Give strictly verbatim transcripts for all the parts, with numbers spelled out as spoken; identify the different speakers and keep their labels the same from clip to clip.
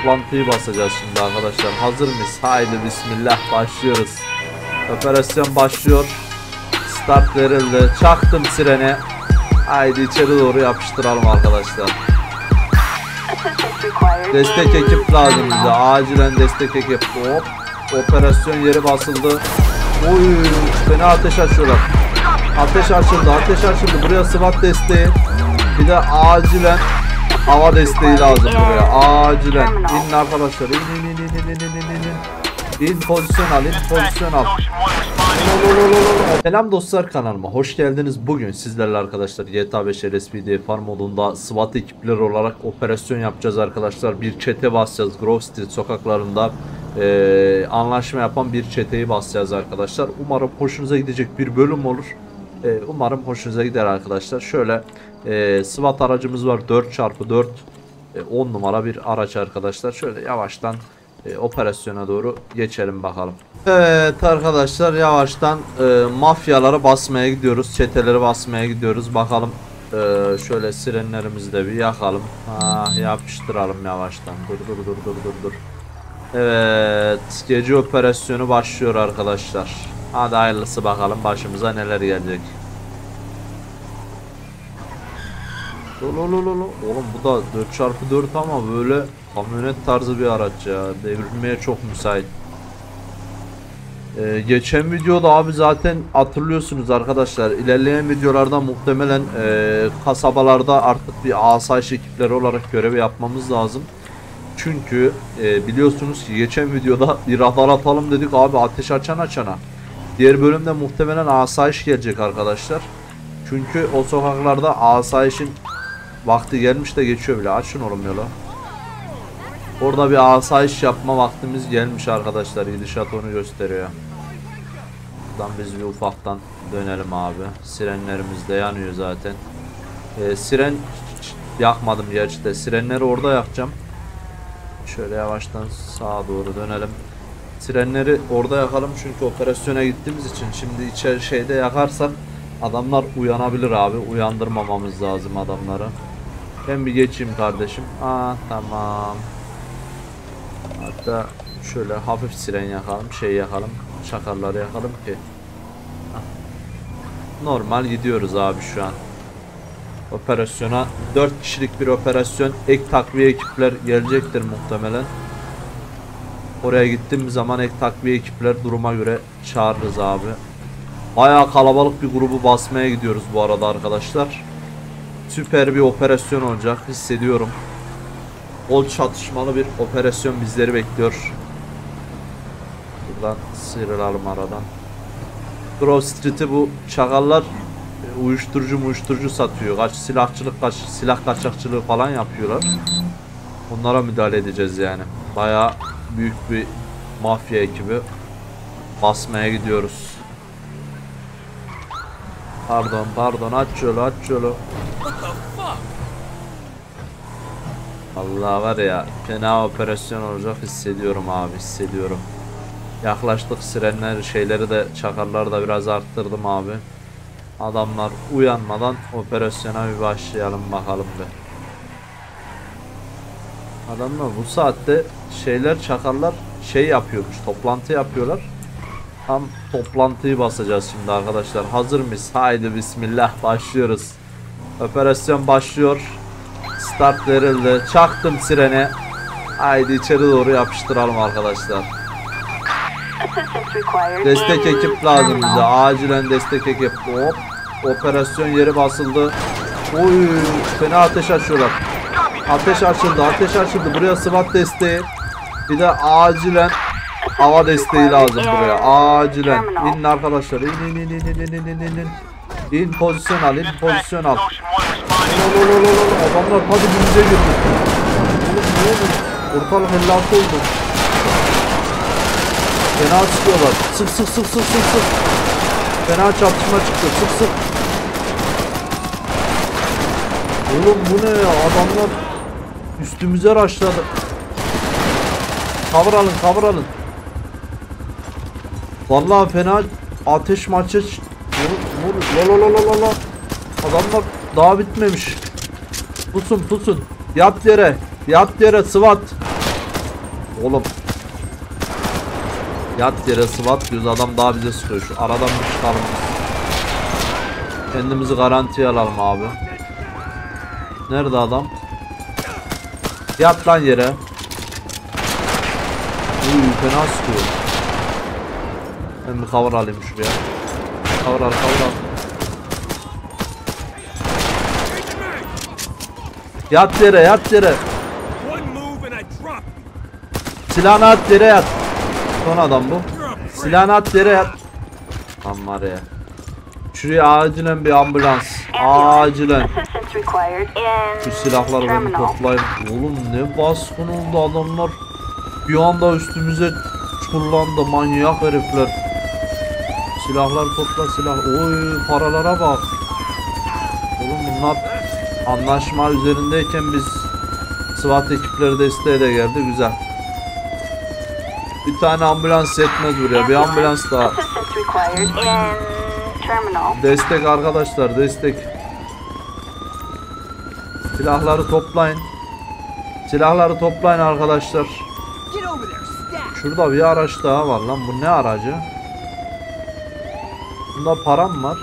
Speaker 1: toplantıyı basacağız şimdi arkadaşlar. Hazır mıyız? Haydi bismillah, başlıyoruz. Operasyon başlıyor. Start verildi. Çaktım sirene. Haydi içeri doğru yapıştıralım arkadaşlar. Destek ekip lazım bize. Acilen destek ekip. Hop. Operasyon yeri basıldı. Oy, beni ateş açıyorlar. Ateş açıldı, ateş açıldı. Buraya SWAT desteği. Bir de acilen hava desteği lazım buraya. Acilen. İnin arkadaşlar. İn in in in in in in in. İn pozisyon al, in pozisyon al. Selam dostlar, kanalıma hoş geldiniz. Bugün sizlerle arkadaşlar G T A beş L S P D Farm modunda SWAT ekipleri olarak operasyon yapacağız arkadaşlar. Bir çete basacağız. Grove Street sokaklarında Ee, anlaşma yapan bir çeteyi basacağız arkadaşlar. Umarım hoşunuza gidecek bir bölüm olur. Ee, umarım hoşunuza gider arkadaşlar. Şöyle e, SWAT aracımız var, dört çarpı dört e, on numara bir araç arkadaşlar. Şöyle yavaştan e, operasyona doğru geçelim bakalım. Evet arkadaşlar, yavaştan e, mafyaları basmaya gidiyoruz. Çeteleri basmaya gidiyoruz. Bakalım e, şöyle sirenlerimizi de bir yakalım. Ah, yapıştıralım yavaştan. Dur dur dur dur dur dur. Evet, gece operasyonu başlıyor arkadaşlar. Hadi hayırlısı, bakalım başımıza neler gelecek. Oğlum bu da dört çarpı dört ama böyle kamyonet tarzı bir araç ya. Devrilmeye çok müsait. Ee, geçen videoda abi zaten hatırlıyorsunuz arkadaşlar. İlerleyen videolarda muhtemelen e, kasabalarda artık bir asayiş ekipleri olarak görevi yapmamız lazım. Çünkü e, biliyorsunuz ki geçen videoda bir radar atalım dedik abi, ateş açan açana. Diğer bölümde muhtemelen asayiş gelecek arkadaşlar. Çünkü o sokaklarda asayişin vakti gelmiş de geçiyor bile. Açın oğlum yola. Orada bir asayiş yapma vaktimiz gelmiş arkadaşlar. Gidişat onu gösteriyor. Buradan biz bir ufaktan dönelim abi. Sirenlerimiz de yanıyor zaten. E, siren yakmadım gerçi de. Sirenleri orada yakacağım. Şöyle yavaştan sağa doğru dönelim. Sirenleri orada yakalım çünkü operasyona gittiğimiz için. Şimdi içeri şeyde yakarsak adamlar uyanabilir abi. Uyandırmamamız lazım adamları. Ben bir geçeyim kardeşim. Aa tamam. Hatta şöyle hafif siren yakalım, şey yakalım, çakarları yakalım ki. Normal gidiyoruz abi şu an. Operasyona dört kişilik bir operasyon, ek takviye ekipler gelecektir muhtemelen. Oraya gittiğim zaman ek takviye ekipler duruma göre çağırırız abi. Bayağı kalabalık bir grubu basmaya gidiyoruz bu arada arkadaşlar. Süper bir operasyon olacak, hissediyorum. Bol çatışmalı bir operasyon bizleri bekliyor. Buradan sıyrılalım aradan. Grove Street'i bu çakallar uyuşturucu uyuşturucu satıyor. Kaç silahçılık, kaç silah kaçakçılığı falan yapıyorlar. Onlara müdahale edeceğiz yani. Bayağı büyük bir mafya ekibi basmaya gidiyoruz. Pardon pardon, aç yolu aç yolu. Allah var ya, fena operasyon olacak hissediyorum abi, hissediyorum. Yaklaştık, sirenler şeyleri de, çakarları da biraz arttırdım abi. Adamlar uyanmadan operasyona bir başlayalım bakalım be. Adamlar bu saatte şeyler, çakarlar şey yapıyormuş, toplantı yapıyorlar. Tam toplantıyı basacağız şimdi arkadaşlar. Hazır mıyız? Haydi bismillah, başlıyoruz. Operasyon başlıyor. Start verildi. Çaktım sirene. Haydi içeri doğru yapıştıralım arkadaşlar. Destek ekip lazım bize. Acilen destek ekip. Hop. Operasyon yeri basıldı. Oy, beni ateş açıyorlar. Ateş açıldı, ateş açıldı. Buraya SWAT desteği. Bir de acilen hava desteği lazım buraya. Acilen. İnin arkadaşlar. İn in in in in in in in. İn pozisyon al, in pozisyon al. Adamlar hadi bize girdi. Oğlum ne oldu? Ortalık elli altı oldu. Fena sıkıyorlar. Sık sık sık sık sık sık. Fena çatışma çıktı. Sık sık. Oğlum bu ne ya? Adamlar üstümüze rushladı. Cover alın, cover alın. Vallahi fena ateş maçı. Vur vur. La la la la la. Adamlar daha bitmemiş. Pusun pusun. Yat yere. Yat yere SWAT. Oğlum. Yat yere SWAT diyoruz, adam daha bize sıkıyor. Şu aradan bir çıkalım. Kendimizi garantiye alalım abi. Nerede adam? Yat lan yere. Uy fena sıkıyor. Ben bir cover alayım şuraya. Cover al, cover al. Yat yere, yat yere. Silahını at yere yat. Son adam bu. Silahını at yere yat. Tam var ya. Şuraya acilen bir ambulans. Acilen. Şu silahları beni toplayın. Oğlum ne baskın oldu adamlar. Bir anda üstümüze çullandı manyak herifler. Silahlar topla silah. Oy paralara bak. Oğlum bunlar anlaşma üzerindeyken biz SWAT ekipleri desteğe de geldi, güzel. Bir tane ambulans yetmez buraya, bir ambulans daha. Destek arkadaşlar, destek. Silahları toplayın. Silahları toplayın arkadaşlar. Şurada bir araç daha var lan, bu ne aracı? Bunda param var.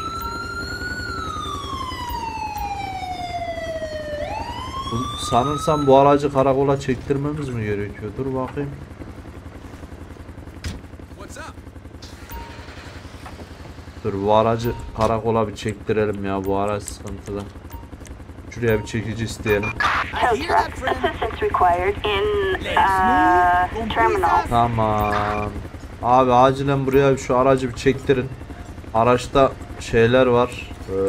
Speaker 1: Sanırsam bu aracı karakola çektirmemiz mi gerekiyor? Dur bakayım. Dur bu aracı karakola bir çektirelim ya, bu araç sıkıntılı. Şuraya bir çekici isteyelim. Tamam. Abi acilen buraya şu aracı bir çektirin. Araçta şeyler var. Ee,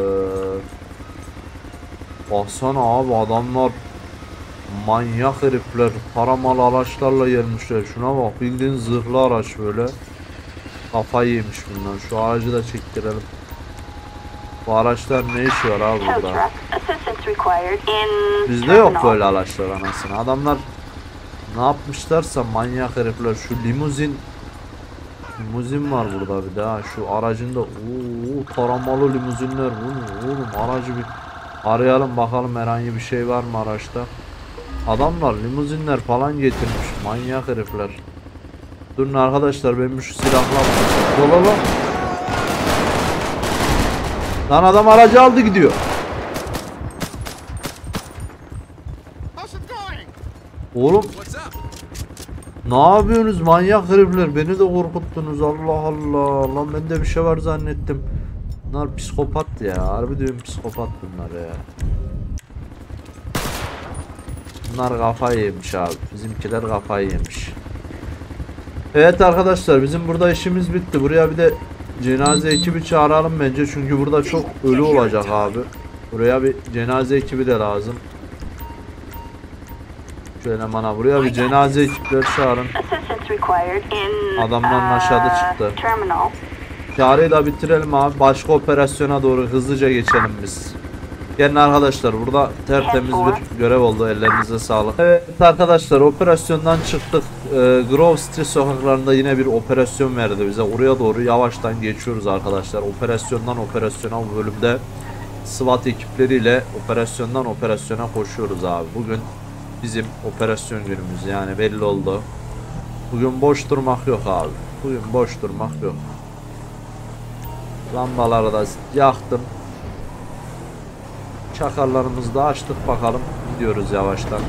Speaker 1: baksana abi adamlar manyak herifler. Paramalı araçlarla gelmişler. Şuna bak, bildiğin zırhlı araç böyle. Kafayı yemiş bundan. Şu aracı da çektirelim. Bu araçlar ne işi var abi burada? Bizde yok böyle araçlar anasını. Adamlar ne yapmışlarsa manyak herifler. Şu limuzin limuzin var burada bir daha. Şu aracında ooo taramalı limuzinler. Oğlum, oğlum aracı bir arayalım bakalım, herhangi bir şey var mı araçta. Adamlar limuzinler falan getirmiş. Manyak herifler. Durun arkadaşlar, ben şu silahla dola lan. Lan adam aracı aldı gidiyor. Oğlum ne yapıyorsunuz manyak herifler, beni de korkuttunuz, Allah Allah. Lan ben de bir şey var zannettim. Bunlar psikopat ya, harbi diyorum psikopat bunlar ya. Bunlar kafayı yemiş abi, bizimkiler kafayı yemiş. Evet arkadaşlar, bizim burada işimiz bitti. Buraya bir de cenaze ekibi çağıralım bence, çünkü burada çok ölü olacak abi. Buraya bir cenaze ekibi de lazım. Şöyle bana buraya bir cenaze ekipleri çağırın. Adamların aşağıda çıktı. Çağrıyı da bitirelim abi. Başka operasyona doğru hızlıca geçelim biz. Gelin arkadaşlar, burada tertemiz bir görev oldu, ellerinize sağlık. Evet arkadaşlar, operasyondan çıktık. ee, Grove Street sokaklarında yine bir operasyon verdi bize. Oraya doğru yavaştan geçiyoruz arkadaşlar. Operasyondan operasyona bu bölümde SWAT ekipleriyle operasyondan operasyona koşuyoruz abi. Bugün bizim operasyon günümüz, yani belli oldu. Bugün boş durmak yok abi. Bugün boş durmak yok. Lambaları da yaktım. Çakarlarımızı da açtık bakalım. Gidiyoruz yavaştan.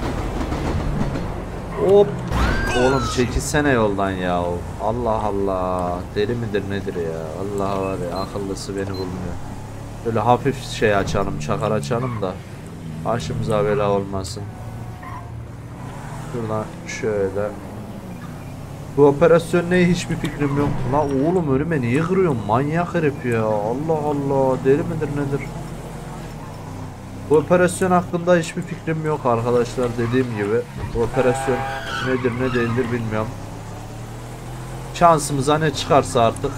Speaker 1: Hop. Oğlum çekilsene yoldan ya. Allah Allah. Deli midir nedir ya? Allah var ya, akıllısı beni bulmuyor. Böyle hafif şey açalım, çakar açalım da başımıza bela olmasın. Şuradan şöyle. Bu operasyon ne, hiçbir fikrim yok. La oğlum önüme niye kırıyorsun manyak herif ya? Allah Allah, deli midir nedir? Bu operasyon hakkında hiçbir fikrim yok arkadaşlar, dediğim gibi. Bu operasyon nedir ne değildir bilmiyorum. Şansımıza ne çıkarsa artık.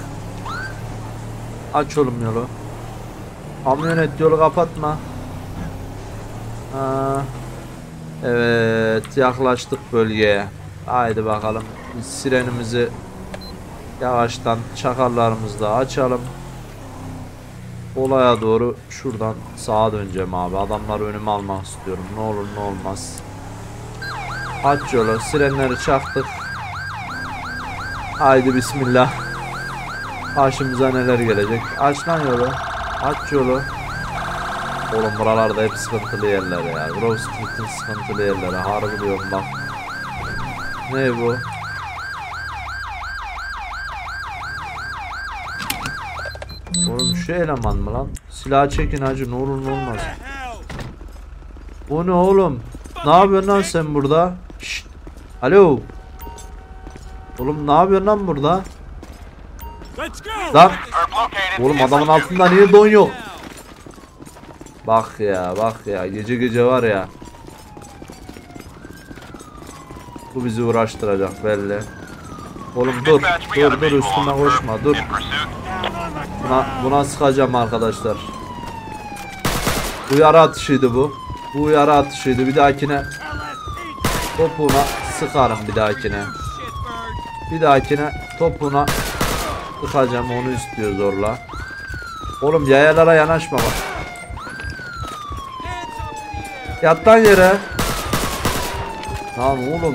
Speaker 1: Aç oğlum yolu. Kamyonet yolu kapatma. Ha. Evet, yaklaştık bölgeye. Haydi bakalım, sirenimizi yavaştan, çakarlarımızı da açalım. Olaya doğru şuradan sağa döneceğim abi. Adamları önüme almak istiyorum. Ne olur ne olmaz. Aç yolu. Sirenleri çaktık. Haydi bismillah. Karşımıza neler gelecek? Aç lan yolu. Aç yolu. Oğlum buralarda hep sıkıntılı yerler ya. Grove Street'in sıkıntılı yerleri. Harbi diyorum bak. Ne bu? Oğlum şu eleman mı lan? Silah çekin hacı, ne olur ne olmaz. Bu ne oğlum? Ne yapıyorsun lan sen burada? Şşt. Alo. Oğlum ne yapıyorsun lan burada? Lan. Oğlum adamın altında niye don yok? Bak ya bak ya, gece gece var ya. Bu bizi uğraştıracak belli. Oğlum dur dur dur, üstüme koşma, dur. Buna, buna sıkacağım arkadaşlar. Uyarı atışıydı bu. Bu uyarı atışıydı. Bir dahakine topuna sıkarım, bir dahakine. Bir dahakine topuna sıkacağım, onu istiyor zorla. Oğlum yayalara yanaşma bak. Yat lan yere. Lan oğlum.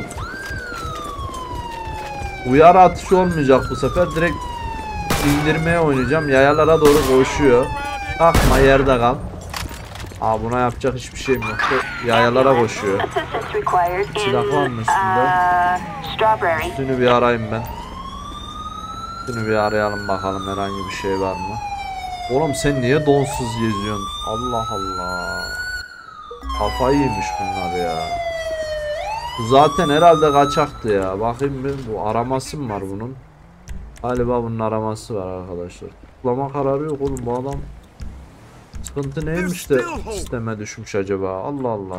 Speaker 1: Uyarı atışı olmayacak bu sefer. Direkt indirmeye oynayacağım. Yayalara doğru koşuyor. Kalkma, yerde kal. Aa, buna yapacak hiçbir şeyim yok. Yayalara koşuyor. Silah var mı üstünde? Üstünü bir arayayım ben. Üstünü bir arayalım bakalım, herhangi bir şey var mı? Oğlum sen niye donsuz geziyorsun? Allah Allah. Kafayı yemiş bunlar ya. Bu zaten herhalde kaçaktı ya. Bakayım bir, bu araması mı var bunun? Galiba bunun araması var arkadaşlar. Tutuklama kararı yok oğlum bu adam. Sıkıntı neymiş de sisteme düşmüş acaba? Allah Allah.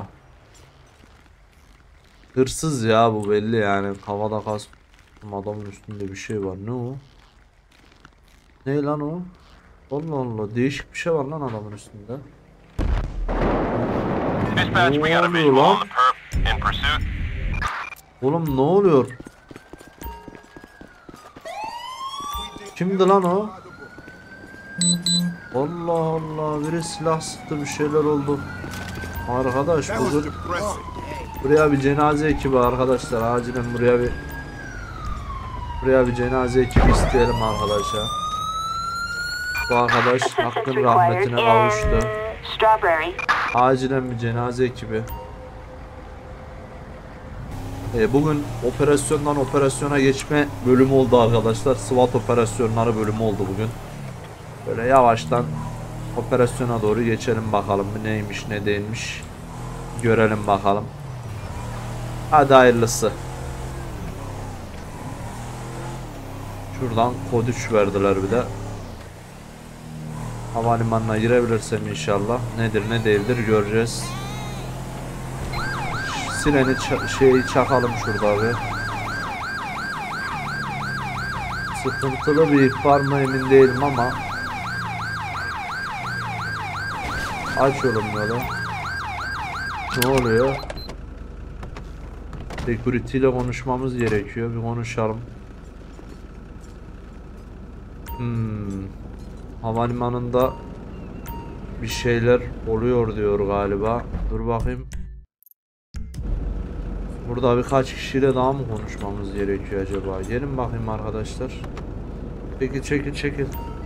Speaker 1: Hırsız ya bu, belli yani. Kafada kas. Adamın üstünde bir şey var. Ne o? Ne lan o? Allah Allah, değişik bir şey var lan adamın üstünde. Ne oluyor lan? Oğlum ne oluyor? Kimdi lan o? Allah Allah, biri silah sıktı, bir şeyler oldu. Arkadaş bugün buraya bir cenaze ekibi arkadaşlar, acilen buraya bir buraya bir cenaze ekibi isteyelim arkadaşa. Bu arkadaş hakkın rahmetine kavuştu. Acilen bir cenaze ekibi. E, bugün operasyondan operasyona geçme bölümü oldu arkadaşlar. SWAT operasyonları bölümü oldu bugün. Böyle yavaştan operasyona doğru geçelim bakalım. Neymiş ne değilmiş. Görelim bakalım. Hadi hayırlısı. Şuradan kod üç verdiler bir de. Havalimanına girebilirsem inşallah. Nedir ne değildir göreceğiz. Sireni ç şeyi çakalım şurada bir. Sıkıntılı bir ihbar mı emin değilim ama. Aç oğlum yolu. Ne oluyor? Security ile konuşmamız gerekiyor. Bir konuşalım. Hmm. Havalimanında bir şeyler oluyor diyor galiba. Dur bakayım. Burada birkaç kişiyle daha mı konuşmamız gerekiyor acaba? Gelin bakayım arkadaşlar. Çekil çekil çekil.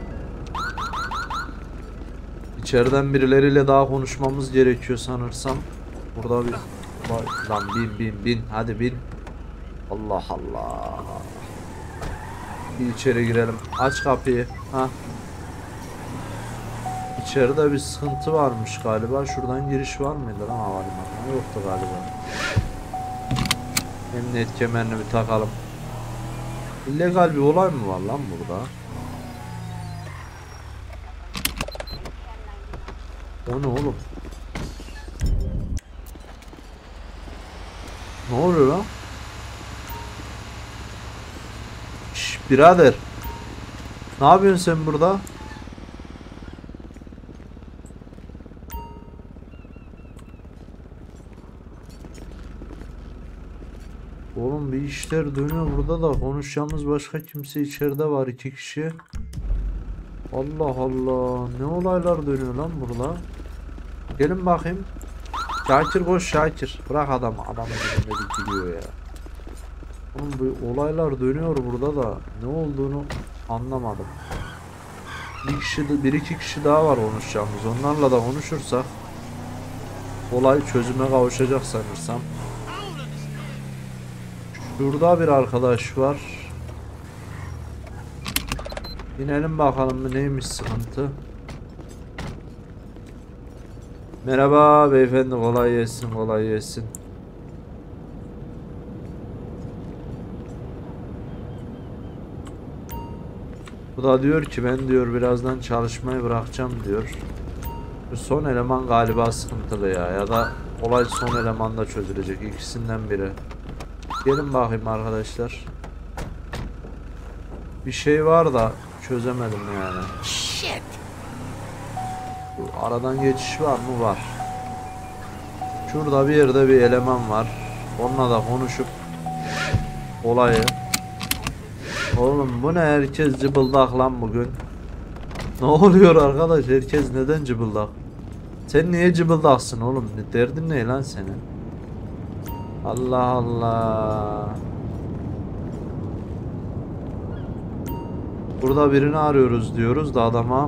Speaker 1: İçeriden birileriyle daha konuşmamız gerekiyor sanırsam. Burada bir... Lan bin bin bin. Hadi bin. Allah Allah. Bir içeri girelim. Aç kapıyı. Ha. İçeride bir sıkıntı varmış galiba. Şuradan giriş var mıydı lan havalimanına? Yoktu galiba. Emniyet kemerini bir takalım. İllegal bir olay mı var lan burada? O ne oğlum? Ne oluyor lan? Şşş birader. Ne yapıyorsun sen burada? Oğlum bir işler dönüyor burada da, konuşacağımız başka kimse içeride var, iki kişi. Allah Allah, ne olaylar dönüyor lan burada. Gelin bakayım. Şakir koş Şakir. Bırak adamı, adamın elinde dikiliyor ya. Oğlum bu olaylar dönüyor burada da ne olduğunu anlamadım. Bir kişi, bir iki kişi daha var konuşacağımız. Onlarla da konuşursak olay çözüme kavuşacak sanırsam. Şurada bir arkadaş var. İnelim bakalım neymiş sıkıntı. Merhaba beyefendi, kolay gelsin, kolay gelsin. Bu da diyor ki ben diyor birazdan çalışmayı bırakacağım diyor. Bu son eleman galiba sıkıntılı ya, ya da olay son elemanda çözülecek, ikisinden biri. Gelin bakayım arkadaşlar. Bir şey var da çözemedim yani. Shit. Bu aradan geçiş var mı? Var. Şurada bir yerde bir eleman var. Onunla da konuşup olayı. Oğlum bu ne, herkes cıbıldak lan bugün. Ne oluyor arkadaş, herkes neden cıbıldak? Sen niye cıbıldaksın oğlum? Derdin ne lan senin? Allah Allah. Burada birini arıyoruz diyoruz da adama.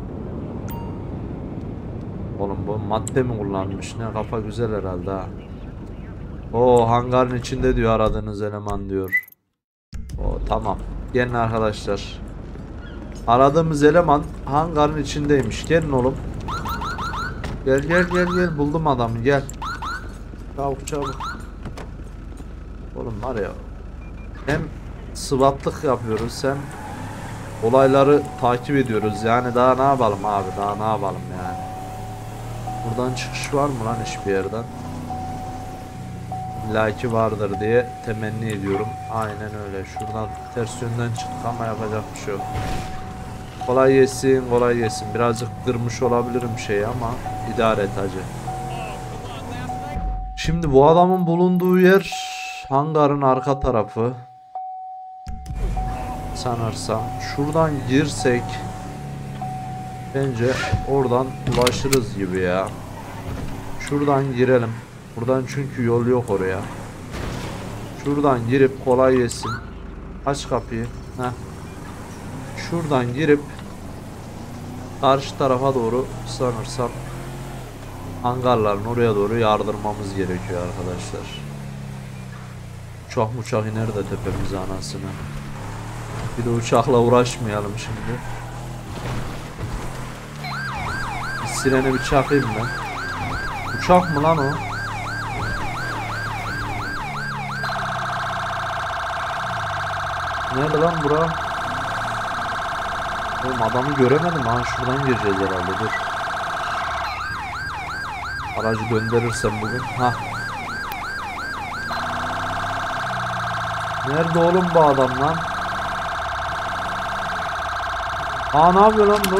Speaker 1: Oğlum bu madde mi kullanmış? Ne, kafa güzel herhalde ha. O hangarın içinde diyor aradığınız eleman diyor. O tamam. Gelin arkadaşlar. Aradığımız eleman hangarın içindeymiş. Gelin oğlum. Gel gel gel gel, buldum adamı, gel. Çabuk çabuk. Oğlum var ya, hem sıvatlık yapıyoruz hem olayları takip ediyoruz yani, daha ne yapalım abi, daha ne yapalım yani. Buradan çıkış var mı lan hiçbir yerden? İllaki vardır diye temenni ediyorum. Aynen öyle. Şuradan ters yönden çıktık ama yapacak bir şey yok. Kolay gelsin, kolay gelsin. Birazcık kırmış olabilirim şeyi ama idare et hacı. Şimdi bu adamın bulunduğu yer hangarın arka tarafı. Sanırsam şuradan girsek bence oradan ulaşırız gibi ya. Şuradan girelim. Buradan çünkü yol yok oraya. Şuradan girip kolay gelsin. Aç kapıyı. Heh. Şuradan girip karşı tarafa doğru sanırsam hangarların oraya doğru yardırmamız gerekiyor arkadaşlar. Uçak uçak iner de tepemize anasını. Bir de uçakla uğraşmayalım şimdi. Bir sireni bir çakayım ben. Uçak mı lan o? Nerede lan bura? Oğlum adamı göremedim ha, şuradan gireceğiz herhalde, dur. Aracı döndürürsem bugün. Ha. Nerede oğlum bu adam lan? Aa, ne yapıyor lan bu?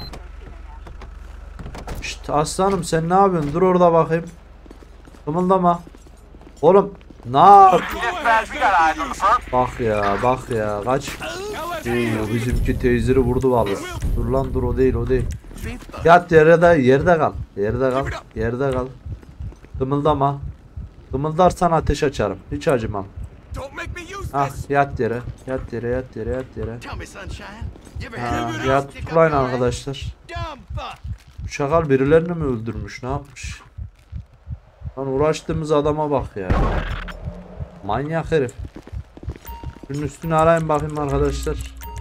Speaker 1: Şşt aslanım, sen ne yapıyorsun? Dur orada bakayım. Kımıldama. Oğlum ne yap? Bak ya, bak ya, kaç. Oo, bizimki teyzeri vurdu vallahi. Dur lan dur, o değil o değil. Yat yerde, yerde kal. Yerde kal. Yerde kal. Kımıldama. Kımıldarsan ateş açarım. Hiç acımam. Ah, yat yere. Yat yere, yat yere, yat yere. Ha, yat tutuklayın arkadaşlar. Bu şakal birilerini mi öldürmüş, ne yapmış? Lan uğraştığımız adama bak ya. Manyak herif. Şunun üstünü arayın bakayım arkadaşlar.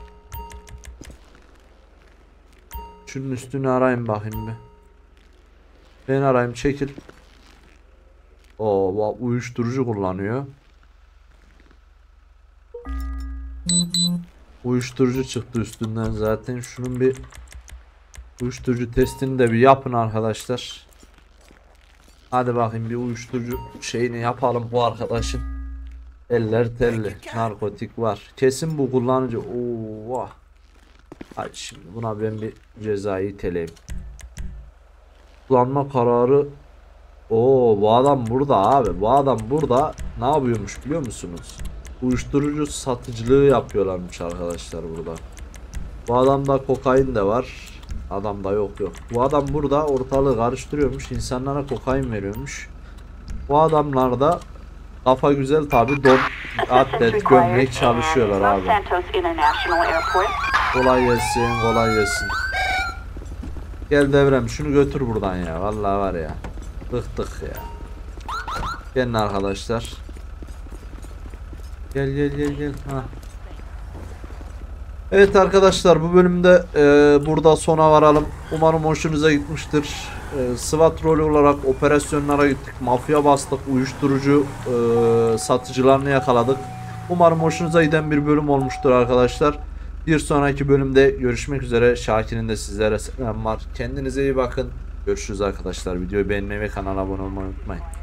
Speaker 1: Şunun üstünü arayın bakayım bir. Ben arayayım, çekil. Oo, uyuşturucu kullanıyor. Uyuşturucu çıktı üstünden zaten. Şunun bir uyuşturucu testini de bir yapın arkadaşlar. Hadi bakayım bir uyuşturucu şeyini yapalım bu arkadaşın. Eller telli. Narkotik var. Kesin bu kullanıcı. Oo. Hadi şimdi buna ben bir cezayı iteleyim. Kullanma kararı. Oo, bu adam burada abi. Bu adam burada ne yapıyormuş biliyor musunuz? Uyuşturucu satıcılığı yapıyorlarmış arkadaşlar burada. Bu adamda kokain de var. Adamda yok yok. Bu adam burada ortalığı karıştırıyormuş. İnsanlara kokain veriyormuş. Bu adamlar da Kafa güzel tabi. Don, atlet, gömlek çalışıyorlar abi. Kolay gelsin, kolay gelsin. Gel devrem şunu götür buradan ya. Vallahi var ya. Bıktık ya. Gelin arkadaşlar. Gel gel gel gel. Ha. Evet arkadaşlar bu bölümde e, burada sona varalım. Umarım hoşunuza gitmiştir. E, SWAT rolü olarak operasyonlara gittik. Mafya bastık. Uyuşturucu e, satıcılarını yakaladık. Umarım hoşunuza giden bir bölüm olmuştur arkadaşlar. Bir sonraki bölümde görüşmek üzere. Şakir'in de sizlere selam var. Kendinize iyi bakın. Görüşürüz arkadaşlar. Videoyu beğenmeyi ve kanala abone olmayı unutmayın.